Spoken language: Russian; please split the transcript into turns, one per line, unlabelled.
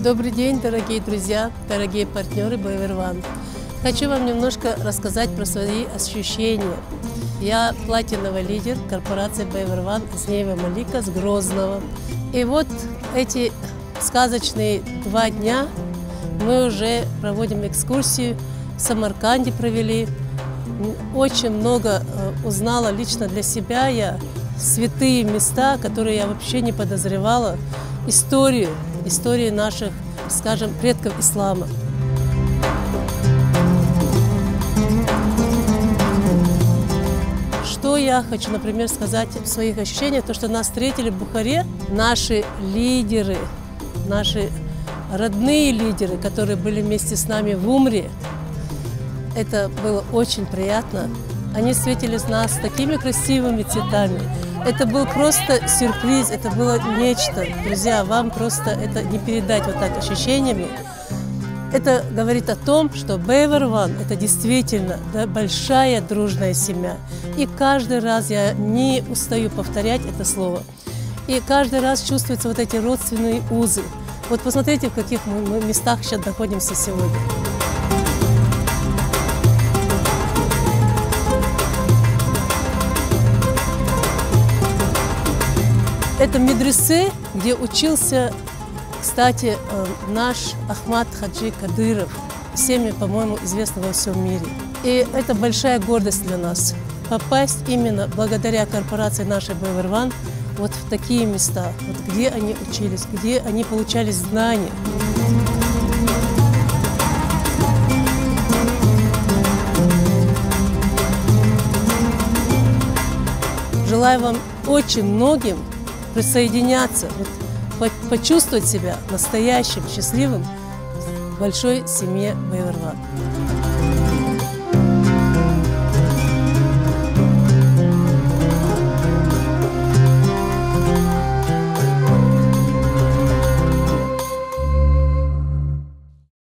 Добрый день, дорогие друзья, дорогие партнеры BayWare One. Хочу вам немножко рассказать про свои ощущения. Я платиновый лидер корпорации BayWare One Азнеева Малика с Грозного. И вот эти сказочные 2 дня мы уже проводим экскурсию, в Самарканде провели. Очень много узнала лично для себя я, святые места, которые я вообще не подозревала, истории наших, скажем, предков ислама. Что я хочу, например, сказать в своих ощущениях, то, что нас встретили в Бухаре наши лидеры, наши родные лидеры, которые были вместе с нами в Умре. Это было очень приятно. Они встретили нас с такими красивыми цветами. Это был просто сюрприз, это было нечто. Друзья, вам просто это не передать вот так ощущениями. Это говорит о том, что BayWare One – это действительно большая дружная семья. И каждый раз я не устаю повторять это слово. И каждый раз чувствуются вот эти родственные узы. Вот посмотрите, в каких мы местах сейчас находимся сегодня. Это медресе, где учился, кстати, наш Ахмад Хаджи Кадыров, всеми, по-моему, известный во всем мире. И это большая гордость для нас. Попасть именно благодаря корпорации нашей BayWare One вот в такие места, вот где они учились, где они получали знания. Желаю вам очень многим присоединяться, вот, почувствовать себя настоящим, счастливым в большой семье BayWare One.